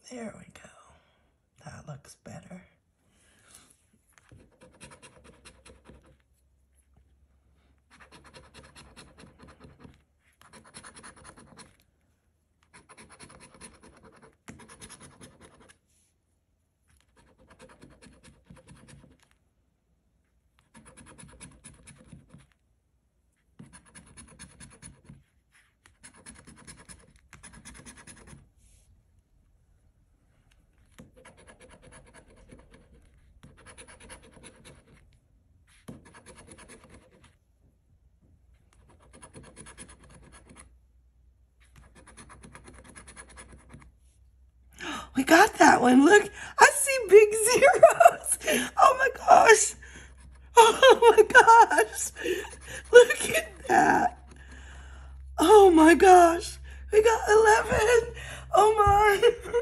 There we go. That looks better. We got that one. Look, I see big zeros. Oh my gosh. Oh my gosh. Look at that. Oh my gosh. We got 11. Oh my.